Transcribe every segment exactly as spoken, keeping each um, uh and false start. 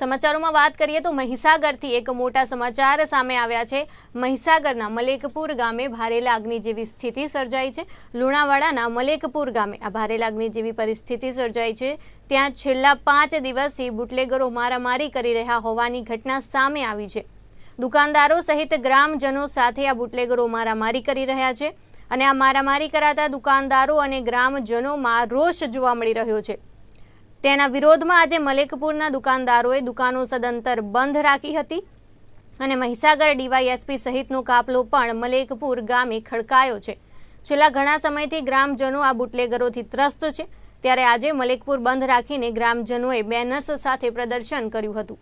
સમાચારોમાં વાત કરીએ તો મહીસાગરથી એક મોટા સમાચાર સામે આવ્યા છે। મહીસાગરના મલેકપુર ગામે ભારે આગની જેવી સ્થિતિ સર્જાઈ છે। લુણાવાડાના મલેકપુર ગામે આ ભારે આગની જેવી પરિસ્થિતિ સર્જાઈ છે। ત્યાં છેલ્લા પાંચ દિવસથી બુટલેગરો મારામારી કરી રહ્યા હોવાની ઘટના સામે આવી છે। દુકાનદારો સહિત ગ્રામજનો સાથે આ બુટલેગરો મારામારી કરી રહ્યા છે અને આ મારામારી કરાતા દુકાનદારો અને ગ્રામજનોમાં રોષ જોવા મળી રહ્યો છે। તેના વિરોધમાં આજે મલેકપુરના દુકાનદારોએ દુકાનો સદંતર બંધ રાખી હતી અને મહીસાગર ડીવાયએસપી સહિતનો કાફલો પણ મલેકપુર ગામે ખડકાયો છે। છેલ્લા ઘણા સમયથી ગ્રામજનો આ બુટલેગરોથી ત્રસ્ત છે, ત્યારે આજે મલેકપુર બંધ રાખીને ગ્રામજનોએ બેનર્સ સાથે પ્રદર્શન કર્યું હતું।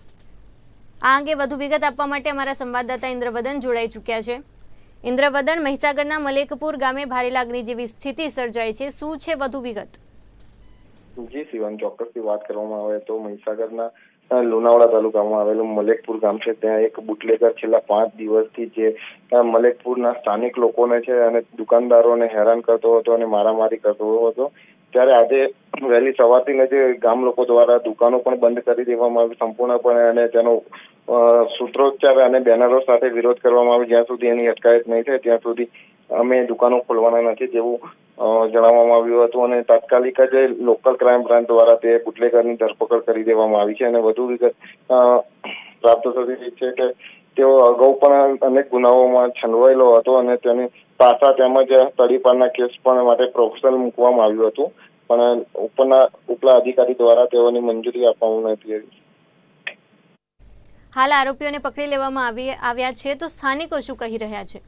આ અંગે વધુ વિગત આપવા માટે અમારા સંવાદદાતા ઇન્દ્રવદન જોડાઈ ચૂક્યા છે। ઇન્દ્રવદન, મહીસાગરના મલેકપુર ગામે ભારે આગની જેવી સ્થિતિ સર્જાઈ છે, શું છે વધુ વિગત? जी शिवान, ચોક્કસથી વાત કરવામાં આવે તો મહીસાગરના લુણાવાડા તાલુકામાં આવેલું મલેકપુર ગામ છે। ત્યાં એક બુટલેગર છેલ્લા પાંચ દિવસથી જે મલેકપુરના સ્થાનિક લોકોને છે અને દુકાનદારોને હેરાન કરતો હતો અને મારામારી કરતો હતો। ત્યારે આજે વહેલી સવારથી જે ગામ લોકો દ્વારા દુકાનો પણ બંધ કરી દેવામાં આવી સંપૂર્ણપણે અને તેનો સૂત્રોચ્ચાર અને બેનરો સાથે વિરોધ કરવામાં આવે। જ્યાં સુધી એની અટકાયત નહીં થાય ત્યાં સુધી અમે દુકાનો ખોલવાના નથી તેવું જણાવવામાં આવ્યું હતું અને તાત્કાલિક જ લોકલ ક્રાઇમ બ્રાન્ચ દ્વારા તે બુટલેગરની ધરપકડ કરી દેવામાં આવી છે અને વધુ વિગત પ્રાપ્ત થતી છે કે તેઓ અગાઉ પણ અનેક ગુનાઓમાં છંડવાયેલો હતો અને તેની પાસા તેમજ તડીપારના કેસ પણ માટે પ્રોફેશનલ મૂકવામાં આવ્યું હતું, પણ ઉપરના ઉપલા અધિકારી દ્વારા તેઓની મંજૂરી આપવામાં નથી આવી। હાલ આરોપીઓને પકડી લેવામાં આવી આવ્યા છે, તો સ્થાનિકો શું કહી રહ્યા છે?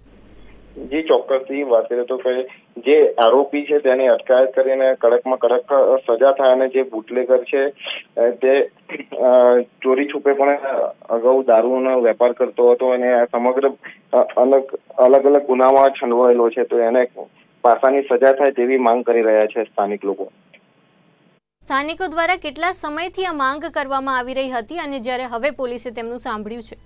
જી ચોક્કસથી વાત કરીએ તો કે જે આરોપી છે તેની અટકાયત કરીને કડકમાં કડક સજા થાય અને જે બુટલેગર છે તે ચોરી છુપે પણ અગાઉ દારૂનો વેપાર કરતો હતો અને આ સમગ્ર અલગ અલગ અલગ ગુનામાં છંડવાયેલો છે, તો એને પાસાની સજા થાય તેવી માંગ કરી રહ્યા છે સ્થાનિક લોકો। સ્થાનિકો દ્વારા કેટલા સમયથી આ માંગ કરવામાં આવી રહી હતી અને જ્યારે હવે પોલીસે તેમનું સાંભળ્યું છે?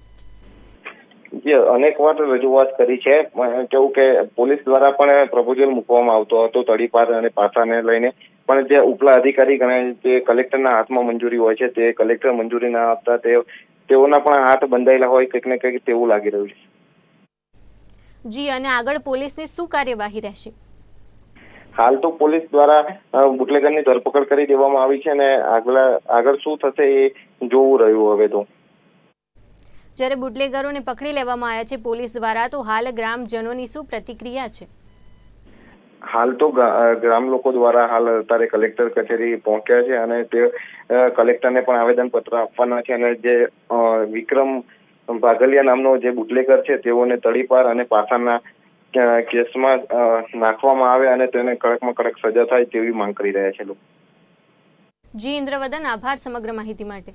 જે અનેક વાર રજૂઆત કરી છે, કેવું કે પોલીસ દ્વારા પણ પ્રપોઝલ મૂકવામાં આવતો હતો તડીપાર અને પાસાને લઈને, પણ જે ઉપલા અધિકારી ગણાય જે કલેક્ટરના હાથમાં મંજૂરી હોય છે તે કલેક્ટર મંજૂરી ના આપતા તે તેઓના પણ હાથ બંધાયેલા હોય કંઈક ને કંઈક તેવું લાગી રહ્યું છે। જી, અને આગળ પોલીસની શું કાર્યવાહી રહેશે? હાલ તો પોલીસ દ્વારા બુટલેગરની ધરપકડ કરી દેવામાં આવી છે અને આગળ આગળ શું થશે એ જોવું રહ્યું હવે તો। જ્યારે બુટલેગરોને પકડી લેવામાં આવ્યા છે પોલીસ દ્વારા, તો હાલ ગ્રામજનોની શું પ્રતિક્રિયા છે? હાલ તો ગ્રામ લોકો દ્વારા હાલ અત્યારે કલેક્ટર કચેરી પહોંચ્યા છે અને તે કલેક્ટરને પણ આવેદન પત્ર આપવાના છે અને જે વિક્રમ ભાગલિયા નામનો જે બુટલેગર છે તેઓને તડીપાર અને પાસાના કેસમાં નાખવામાં આવે અને તેને કડકમાં કડક સજા થાય તેવી માંગ કરી રહ્યા છે લોકો। જી ઇન્દ્રવદન, આભાર સમગ્ર માહિતી માટે।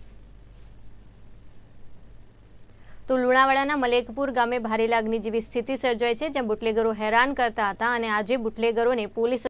તો લુણાવાડાના મલેકપુર ગામે ભારે આગની જેવી સ્થિતિ સર્જાઈ છે, જ્યાં બુટલેગરો હેરાન કરતા હતા અને આજે બુટલેગરોને પોલીસ